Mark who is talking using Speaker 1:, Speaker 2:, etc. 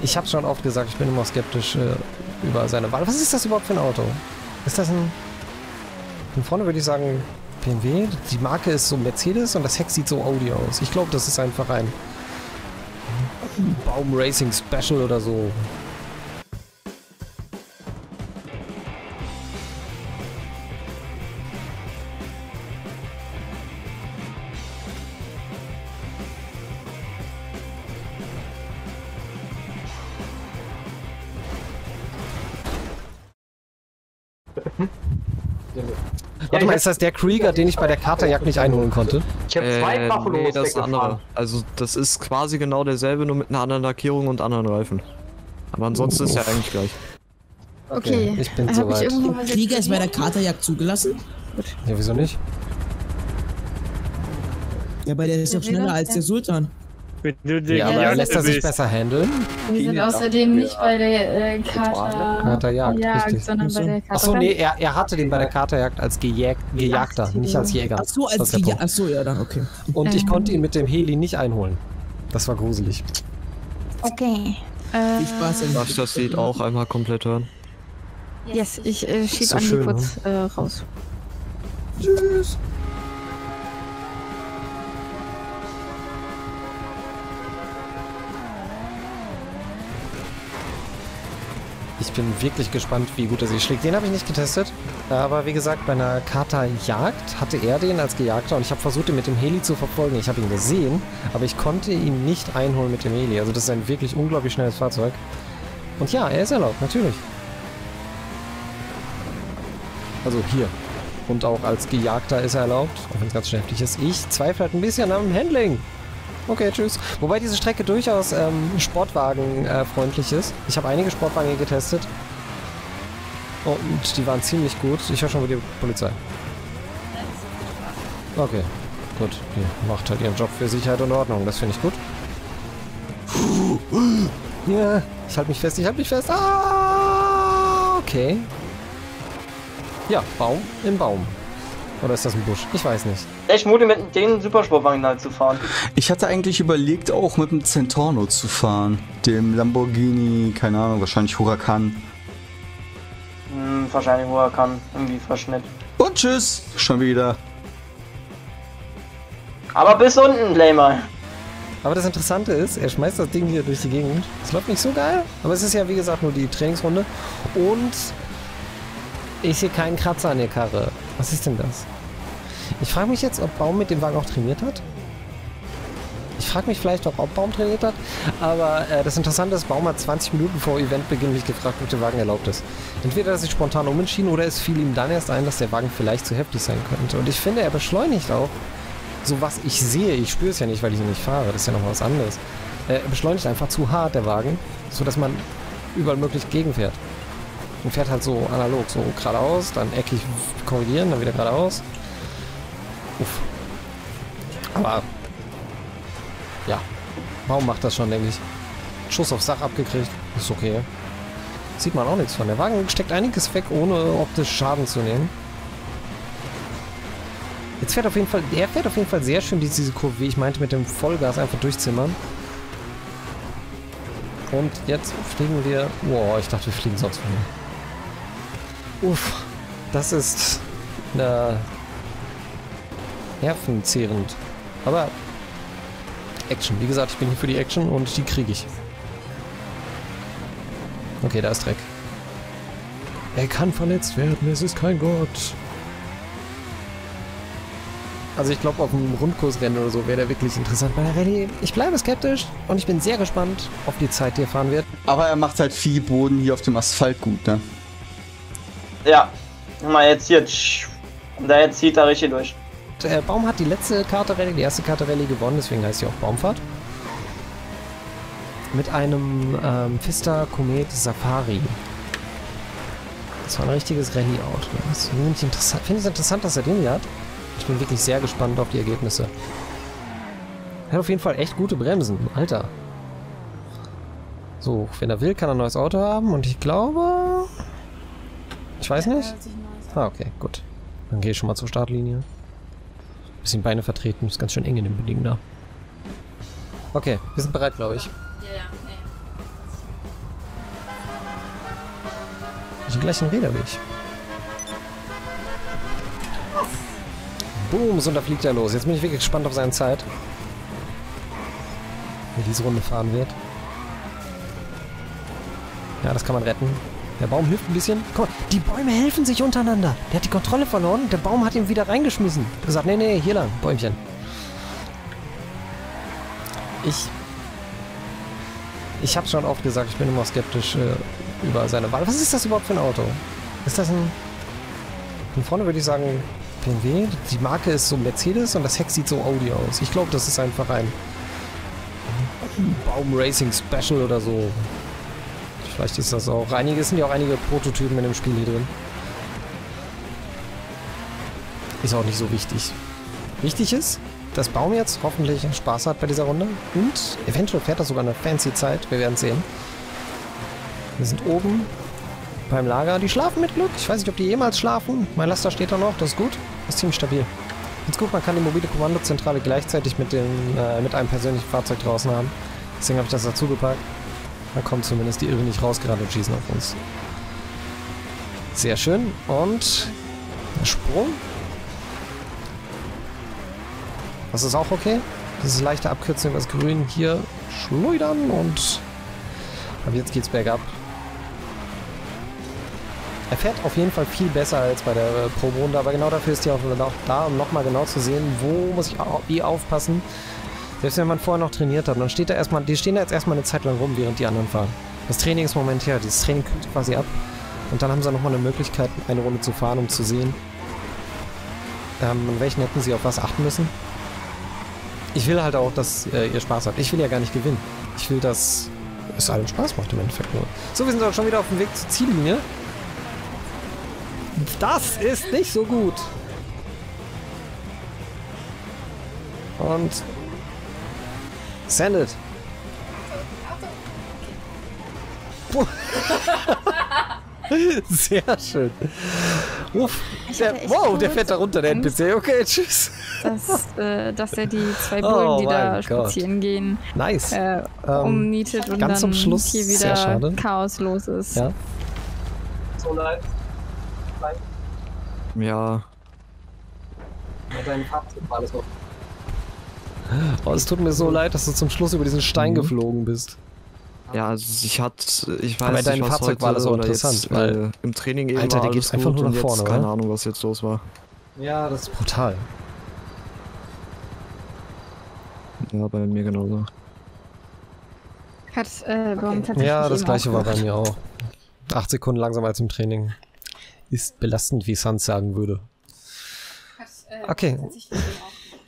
Speaker 1: Ich habe schon oft gesagt, ich bin immer skeptisch über seine Wahl. Was ist das überhaupt für ein Auto? Ist das ein... Von vorne würde ich sagen BMW. Die Marke ist so Mercedes und das Heck sieht so Audi aus. Ich glaube, das ist einfach ein Baum Racing Special oder so. Warte mal, ist das der Krieger, den ich bei der Katerjagd nicht einholen konnte?
Speaker 2: Ich habe zwei Buffalos
Speaker 3: nee, das ist ein
Speaker 2: weggefahren.
Speaker 3: anderer. Also das ist quasi genau derselbe, nur mit einer anderen Lackierung und anderen Reifen. Aber ansonsten ist er eigentlich gleich.
Speaker 4: Okay,
Speaker 1: ich bin soweit.
Speaker 5: Krieger ist bei der Katerjagd zugelassen?
Speaker 1: Ja, wieso nicht?
Speaker 5: Ja, weil der ist doch schneller als der Sultan.
Speaker 1: Ja, aber lässt er sich besser handeln?
Speaker 4: Wir sind außerdem nicht bei der
Speaker 1: Katerjagd, richtig.
Speaker 4: sondern bei der Katerjagd.
Speaker 1: Achso, nee, er hatte den bei der Katerjagd als Gejagter, nicht als Jäger.
Speaker 5: Achso, als Gejagter. Achso, ja, dann, okay.
Speaker 1: Und ich konnte ihn mit dem Heli nicht einholen. Das war gruselig.
Speaker 4: Okay.
Speaker 5: Viel Spaß.
Speaker 3: Darf ich das Lied auch einmal komplett hören?
Speaker 4: Yes, ich schieb
Speaker 1: so
Speaker 4: Andi
Speaker 1: schön,
Speaker 4: kurz raus.
Speaker 1: Tschüss. Ich bin wirklich gespannt, wie gut er sich schlägt. Den habe ich nicht getestet, aber wie gesagt, bei einer Katerjagd hatte er den als Gejagter und ich habe versucht, ihn mit dem Heli zu verfolgen. Ich habe ihn gesehen, aber ich konnte ihn nicht einholen mit dem Heli. Also das ist ein wirklich unglaublich schnelles Fahrzeug. Und ja, er ist erlaubt, natürlich. Also hier. Und auch als Gejagter ist er erlaubt, auch wenn es ganz schön heftig ist. Ich zweifle halt ein bisschen am Handling. Okay, tschüss. Wobei diese Strecke durchaus Sportwagen-freundlich ist. Ich habe einige Sportwagen hier getestet. Und die waren ziemlich gut. Ich höre schon wieder die Polizei. Okay, gut. Die macht halt ihren Job für Sicherheit und Ordnung. Das finde ich gut. Ja, ich halte mich fest, ich halte mich fest. Ah, okay. Ja, Baum im Baum. Oder ist das ein Busch? Ich weiß nicht.
Speaker 2: Ich mute mit den Supersportwagen halt zu fahren.
Speaker 6: Ich hatte eigentlich überlegt, auch mit dem Centorno zu fahren. Dem Lamborghini, keine Ahnung, wahrscheinlich Huracan.
Speaker 2: Wahrscheinlich Huracan, irgendwie Verschnitt.
Speaker 6: Und tschüss, schon wieder.
Speaker 2: Aber bis unten, Blamer.
Speaker 1: Aber das Interessante ist, er schmeißt das Ding hier durch die Gegend. Es läuft nicht so geil, aber es ist ja wie gesagt nur die Trainingsrunde. Und ich sehe keinen Kratzer an der Karre. Was ist denn das? Ich frage mich jetzt, ob Baum mit dem Wagen auch trainiert hat. Ich frage mich vielleicht auch, ob Baum trainiert hat. Aber das Interessante ist, Baum hat 20 Minuten vor Eventbeginn mich gefragt, ob der Wagen erlaubt ist. Entweder hat er sich spontan umentschieden oder es fiel ihm dann erst ein, dass der Wagen vielleicht zu heftig sein könnte. Und ich finde, er beschleunigt auch. So was ich sehe, ich spüre es ja nicht, weil ich ihn nicht fahre. Das ist ja noch was anderes. Er beschleunigt einfach zu hart, der Wagen, sodass man überall möglich gegenfährt. Und fährt halt so analog, so geradeaus, dann eckig korrigieren, dann wieder geradeaus. Uff. Aber ja, Baum macht das schon, denke ich. Schuss aufs Dach abgekriegt, ist okay. Sieht man auch nichts von. Der Wagen steckt einiges weg, ohne optisch Schaden zu nehmen. Jetzt fährt auf jeden Fall, er fährt auf jeden Fall sehr schön diese Kurve, wie ich meinte, mit dem Vollgas einfach durchzimmern. Und jetzt fliegen wir... Wow, ich dachte, wir fliegen sonst von hier. Uff, das ist nervenzehrend. Aber Action. Wie gesagt, ich bin hier für die Action und die kriege ich. Okay, da ist Dreck. Er kann verletzt werden, es ist kein Gott. Also ich glaube, auf einem Rundkursrennen oder so wäre der wirklich interessant bei der Rallye. Ich bleibe skeptisch und ich bin sehr gespannt auf die Zeit, die er fahren wird.
Speaker 6: Aber er macht halt viel Boden hier auf dem Asphalt gut, ne?
Speaker 2: Ja. Mal jetzt hier. Und da jetzt zieht er richtig durch.
Speaker 1: Baum hat die letzte Karte-Rallye, die erste Karte-Rallye gewonnen, deswegen heißt sie auch Baumfahrt. Mit einem Pfister Comet Safari. Das war ein richtiges Rallye-Auto. Das finde ich interessant, dass er den hier hat. Ich bin wirklich sehr gespannt auf die Ergebnisse. Er hat auf jeden Fall echt gute Bremsen. Alter. So, wenn er will, kann er ein neues Auto haben. Und ich glaube... Ich weiß nicht. Ah, okay, gut. Dann gehe ich schon mal zur Startlinie. Bisschen Beine vertreten. Ist ganz schön eng in dem Bedingen da. Okay, wir sind bereit, glaube ich.
Speaker 4: Ja, nee.
Speaker 1: Die gleichen Räder wie ich. Boom, und da fliegt er los. Jetzt bin ich wirklich gespannt auf seine Zeit. Wie diese Runde fahren wird. Ja, das kann man retten. Der Baum hilft ein bisschen. Guck mal, die Bäume helfen sich untereinander. Der hat die Kontrolle verloren. Der Baum hat ihn wieder reingeschmissen. Er hat gesagt, nee, nee, hier lang, Bäumchen. Ich habe schon oft gesagt, ich bin immer skeptisch über seine Wahl. Was ist das überhaupt für ein Auto? Ist das ein... Von vorne würde ich sagen BMW. Die Marke ist so Mercedes und das Heck sieht so Audi aus. Ich glaube, das ist einfach ein Baum Racing Special oder so. Vielleicht ist das auch. Es sind ja auch einige Prototypen in dem Spiel hier drin. Ist auch nicht so wichtig. Wichtig ist, dass Baum jetzt hoffentlich Spaß hat bei dieser Runde. Und eventuell fährt er sogar eine fancy Zeit. Wir werden sehen. Wir sind oben beim Lager. Die schlafen mit Glück. Ich weiß nicht, ob die jemals schlafen. Mein Laster steht da noch. Das ist gut. Das ist ziemlich stabil. Jetzt gut, man kann die mobile Kommandozentrale gleichzeitig mit einem persönlichen Fahrzeug draußen haben. Deswegen habe ich das dazu gepackt. Da kommt zumindest die Irre nicht rausgerannt und schießen auf uns. Sehr schön. Und der Sprung. Das ist auch okay. Diese leichte Abkürzung aus Grün hier schleudern und ab jetzt geht's bergab. Er fährt auf jeden Fall viel besser als bei der Proberunde, aber genau dafür ist die auch da, um nochmal genau zu sehen, wo muss ich wie aufpassen. Selbst wenn man vorher noch trainiert hat, dann steht da erstmal, die stehen da jetzt erstmal eine Zeit lang rum, während die anderen fahren. Das Training ist momentär, dieses Training kühlt quasi ab. Und dann haben sie nochmal eine Möglichkeit, eine Runde zu fahren, um zu sehen, an welchen hätten sie auf was achten müssen. Ich will halt auch, dass ihr Spaß habt. Ich will ja gar nicht gewinnen. Ich will, dass es allen Spaß macht im Endeffekt nur. So, wir sind auch schon wieder auf dem Weg zur Ziellinie. Das ist nicht so gut. Und send it. Sehr schön. Uff. Wow, der fährt da runter, der NPC. Okay, tschüss.
Speaker 4: Dass er die zwei Bullen, die da spazieren gehen,
Speaker 1: nice.
Speaker 4: umnietet und
Speaker 1: ganz
Speaker 4: dann
Speaker 1: zum Schluss
Speaker 4: hier
Speaker 1: sehr schade.
Speaker 4: wieder Chaos los ist.
Speaker 1: Ja.
Speaker 2: So leid.
Speaker 3: Ja.
Speaker 2: Dein Fahrzeug war alles noch.
Speaker 1: Oh, es tut mir so leid, dass du zum Schluss über diesen Stein geflogen bist.
Speaker 3: Ja, also ich weiß
Speaker 1: aber
Speaker 3: nicht,
Speaker 1: dein
Speaker 3: was
Speaker 1: Fahrzeug
Speaker 3: heute
Speaker 1: war das auch
Speaker 3: oder
Speaker 1: interessant,
Speaker 3: jetzt,
Speaker 1: weil
Speaker 3: im Training eben
Speaker 1: Alter,
Speaker 3: war
Speaker 1: der
Speaker 3: alles
Speaker 1: geht einfach
Speaker 3: gut
Speaker 1: nur
Speaker 3: und
Speaker 1: nach vorne,
Speaker 3: jetzt keine
Speaker 1: oder?
Speaker 3: Ahnung, was jetzt los war.
Speaker 1: Ja, das ist brutal.
Speaker 3: Ja, bei mir genauso.
Speaker 4: Hat Baum tatsächlich
Speaker 1: Ja, das
Speaker 4: eben
Speaker 1: gleiche
Speaker 4: auch
Speaker 1: war bei
Speaker 4: gemacht.
Speaker 1: mir auch. 8 Sekunden langsamer als im Training. Ist belastend, wie Sans sagen würde. Okay.